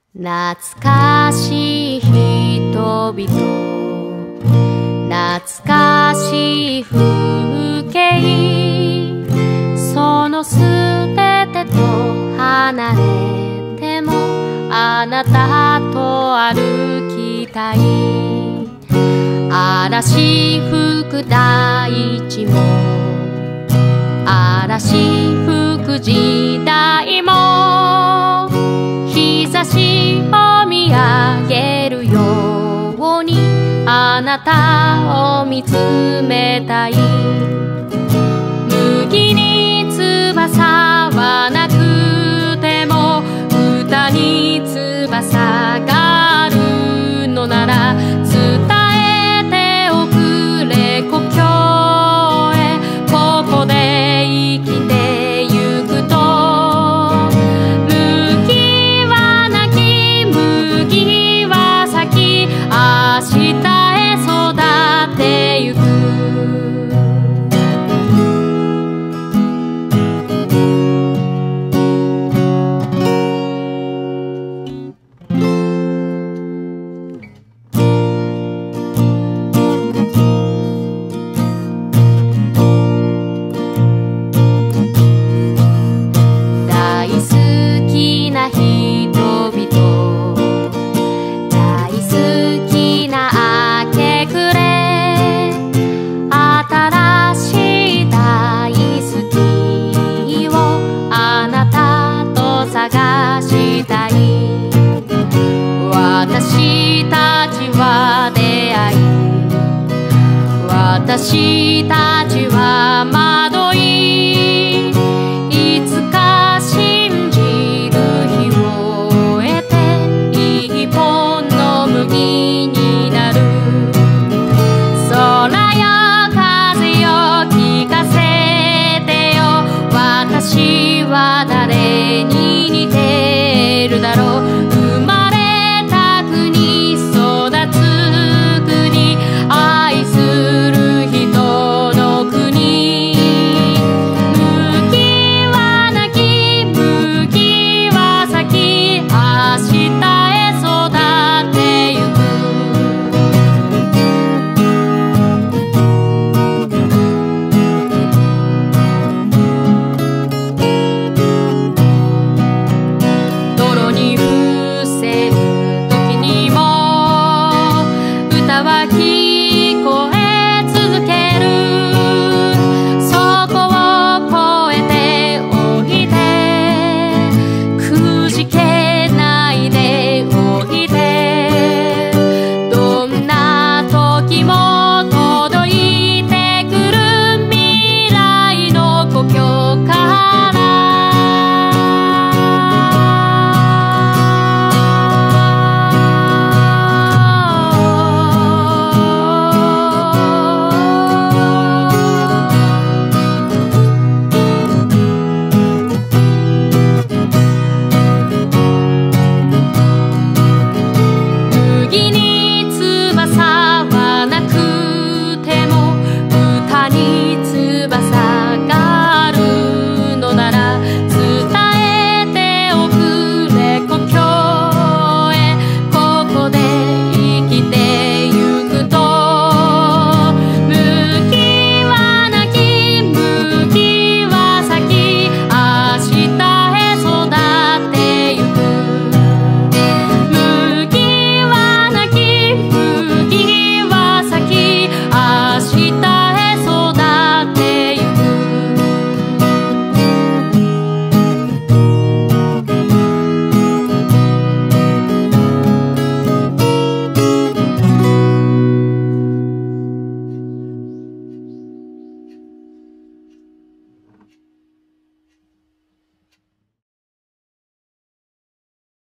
懐かしい人々、懐かしい風景、そのすべてと離れてもあなたと歩きたい。嵐吹く大地も嵐吹く時代も日差しを見上げるようにあなたを見つめたい。麦に翼はなくても歌に翼があるのなら伝えておくれ故郷へ。ここで生きてゆくと麦は泣き麦は咲き明日へ育ってゆく。大好きな人々、大好きな明け暮れ、新しい大好きをあなたと探したい。私たちは出会い、私た